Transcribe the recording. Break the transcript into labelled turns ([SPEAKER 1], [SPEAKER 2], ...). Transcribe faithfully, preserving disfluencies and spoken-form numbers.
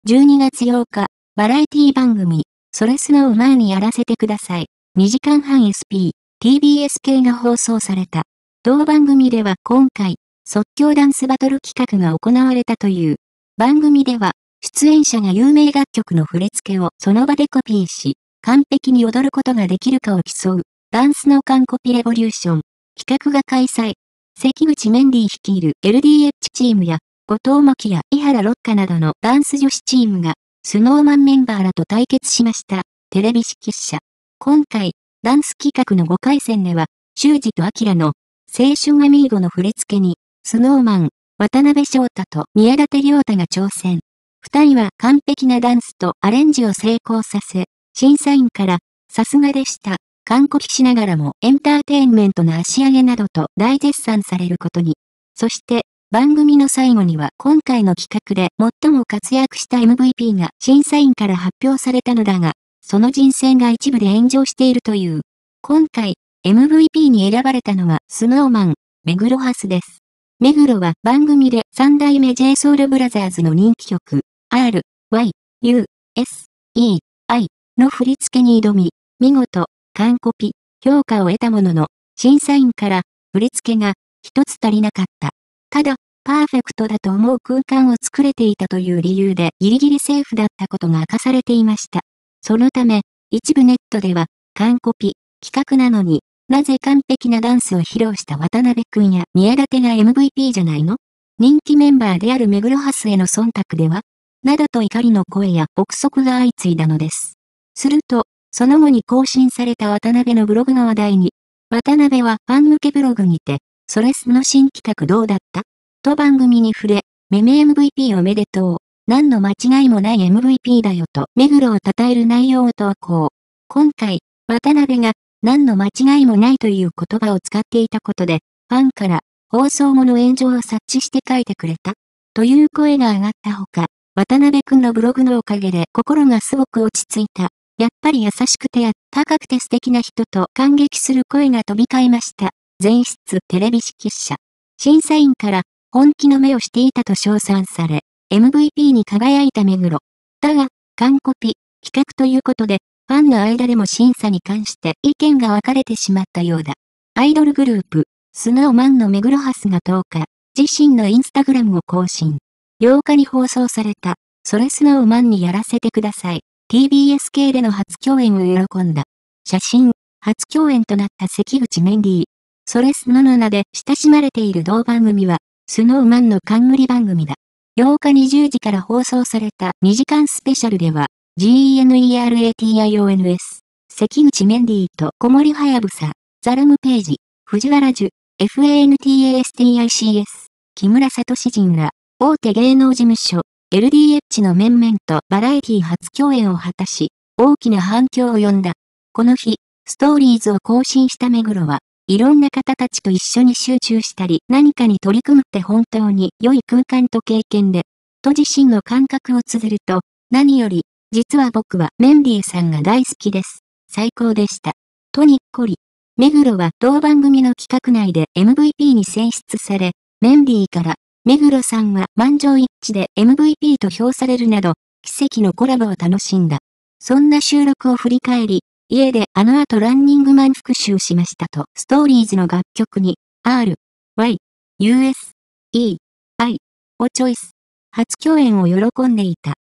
[SPEAKER 1] じゅうにがつようか、バラエティ番組、それスノーマンにやらせてください。にじかんはん エスピー、ティービーエス 系が放送された。同番組では今回、即興ダンスバトル企画が行われたという。番組では、出演者が有名楽曲の振り付けをその場でコピーし、完璧に踊ることができるかを競う、ダンスの完コピレボリューション、企画が開催。関口メンディー率いる エルディーエイチ チームや、後藤真希や伊原六花などのダンス女子チームが、スノーマンメンバーらと対決しました。テレビ指揮者。今回、ダンス企画のごかい戦では、修二と明の、青春アミーゴの振り付けに、スノーマン、渡辺翔太と宮舘涼太が挑戦。二人は完璧なダンスとアレンジを成功させ、審査員から、さすがでした、完コピしながらもエンターテインメントな足上げなどと大絶賛されることに。そして、番組の最後には今回の企画で最も活躍した エムブイピー が審査員から発表されたのだが、その人選が一部で炎上しているという。今回、エムブイピー に選ばれたのはスノーマン、目黒蓮です。目黒は番組で三代目 ジェイソウルブラザーズの人気曲、アール、ワイ、ユー、エス、イー、アイ の振り付けに挑み、見事、完コピ、評価を得たものの、審査員から、振り付けが、一つ足りなかった。ただ、パーフェクトだと思う空間を作れていたという理由でギリギリセーフだったことが明かされていました。そのため、一部ネットでは、完コピ、企画なのに、なぜ完璧なダンスを披露した渡辺くんや宮舘が エムブイピー じゃないの？人気メンバーである目黒蓮への忖度では？などと怒りの声や憶測が相次いだのです。すると、その後に更新された渡辺のブログが話題に。渡辺はファン向けブログにて、それスの新企画どうだった？と番組に触れ、めめ エムブイピー おめでとう。何の間違いもない エムブイピー だよと目黒を称える内容を投稿。今回、渡辺が何の間違いもないという言葉を使っていたことで、ファンから放送後の炎上を察知して書いてくれたという声が上がったほか、渡辺くんのブログのおかげで心がすごく落ち着いた。やっぱり優しくて高くて素敵な人と感激する声が飛び交いました。前室テレビ指揮者。審査員から本気の目をしていたと称賛され、エムブイピー に輝いた目黒。だが、完コピ、企画ということで、ファンの間でも審査に関して意見が分かれてしまったようだ。アイドルグループ、スノーマンの目黒蓮がとおか、自身のインスタグラムを更新。ようかに放送された、それスノーマンにやらせてください。ティービーエス 系での初共演を喜んだ。写真、初共演となった関口メンディー。それスノの名で親しまれている同番組は、スノーマンの冠番組だ。ようかにじゅうじから放送されたにじかんスペシャルでは、ジーイーエヌイーアールエーティーアイオーエヌエス、関口メンディーと小森はやぶさ、ザルムページ、藤原樹、エフエーエヌティーエーエスティーアイシーエス、木村聡人ら、大手芸能事務所、エルディーエイチ の面々とバラエティ初共演を果たし、大きな反響を呼んだ。この日、ストーリーズを更新した目黒は、いろんな方たちと一緒に集中したり何かに取り組むって本当に良い空間と経験で、と自身の感覚を綴ると、何より、実は僕はメンディーさんが大好きです。最高でした。とにっこり。目黒は同番組の企画内で エムブイピー に選出され、メンディーから、目黒さんは満場一致で エムブイピー と評されるなど、奇跡のコラボを楽しんだ。そんな収録を振り返り、家であの後ランニングマン復習しましたと、ストーリーズの楽曲に、アール、ワイ、ユーエス、イー、アイ をチョイス。初共演を喜んでいた。